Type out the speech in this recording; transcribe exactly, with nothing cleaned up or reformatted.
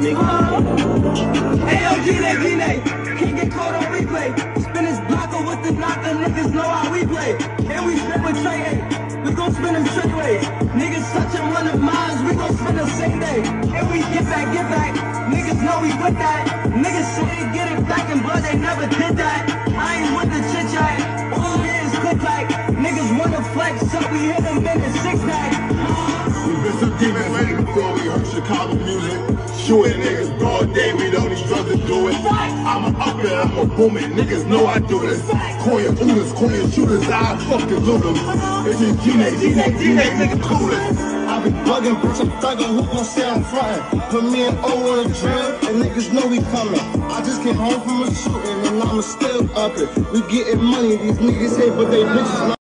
nigga. Hey yo, G-Nay, G-Nay, can't get caught on replay. Spin his blocker with the knocker, niggas know how we play. And we spin with Trey, hey, we gon' spin them straight ways. Niggas touching one of mines, we gon' spin the same day. And we get back, get back, niggas know we with that. Niggas say they get it back in blood, they never did that. I ain't with the chit chat, all it is click like. Niggas wanna flex, so we hit them in the six pack. We been some demons ready before we heard Chicago music. Shooting niggas broad day, we don't need drugs to do it. I'm a up it, I'm a boom it, niggas know I do this. Call your owners, call your shooters, I fucking loot them. It's just G-Nay, G-Nay, G-Nay, nigga clueless. I be bugging, bitch, I'm thugging, who gon' say I'm frontin'? Put me in O on a drill, and niggas know we coming. I just came home from a shooting, and I'ma still up it. We getting money, these niggas hate, but they bitches